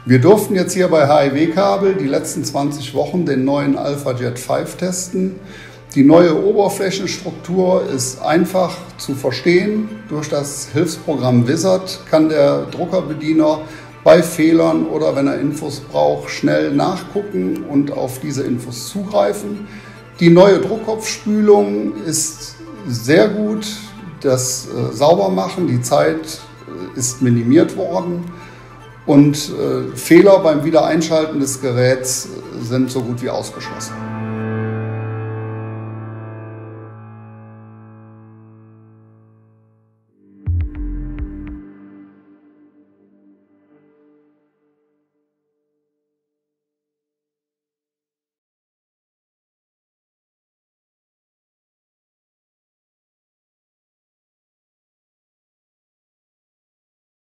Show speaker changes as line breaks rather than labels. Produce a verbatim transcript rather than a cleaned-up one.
Wir durften jetzt hier bei H I W-Kabel die letzten zwanzig Wochen den neuen AlphaJet fünf testen. Die neue Oberflächenstruktur ist einfach zu verstehen. Durch das Hilfsprogramm Wizard kann der Druckerbediener bei Fehlern oder wenn er Infos braucht, schnell nachgucken und auf diese Infos zugreifen. Die neue Druckkopfspülung ist sehr gut. Das äh, Saubermachen, die Zeit äh, ist minimiert worden. Und äh, Fehler beim Wiedereinschalten des Geräts sind so gut wie ausgeschlossen.